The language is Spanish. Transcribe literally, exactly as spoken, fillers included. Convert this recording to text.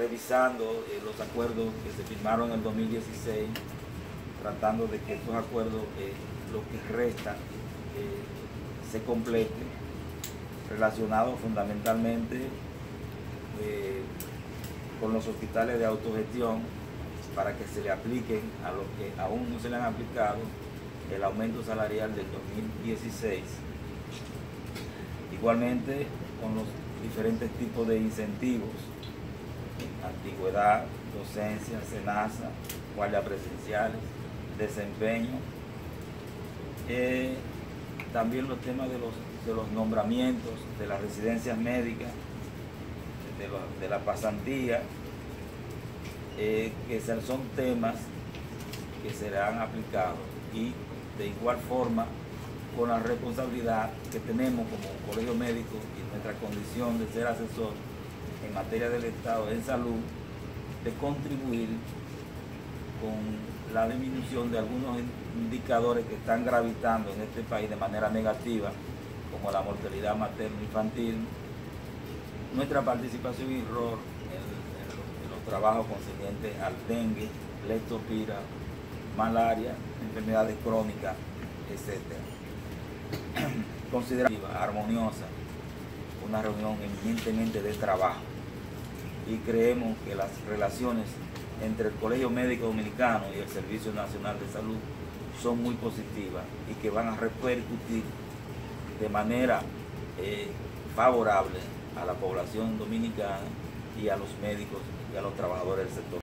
revisando eh, los acuerdos que se firmaron en el dos mil dieciséis, tratando de que estos acuerdos, eh, lo que resta, eh, se complete, relacionados fundamentalmente eh, con los hospitales de autogestión, para que se le apliquen a los que aún no se le han aplicado el aumento salarial del dos mil dieciséis. Igualmente con los diferentes tipos de incentivos, antigüedad, docencia, SENASA, guardia presenciales, desempeño, eh, también los temas de los, de los nombramientos, de las residencias médicas, de, lo, de la pasantía, eh, que son temas que serán aplicados, y de igual forma con la responsabilidad que tenemos como colegio médico y nuestra condición de ser asesor en materia del Estado en salud, de contribuir con la disminución de algunos indicadores que están gravitando en este país de manera negativa, como la mortalidad materno-infantil, nuestra participación y rol en, en, en los trabajos concernientes al dengue, leptospira, malaria, enfermedades crónicas, etcétera. Considerativa, armoniosa, una reunión eminentemente de trabajo, y creemos que las relaciones entre el Colegio Médico Dominicano y el Servicio Nacional de Salud son muy positivas y que van a repercutir de manera eh, favorable a la población dominicana y a los médicos y a los trabajadores del sector.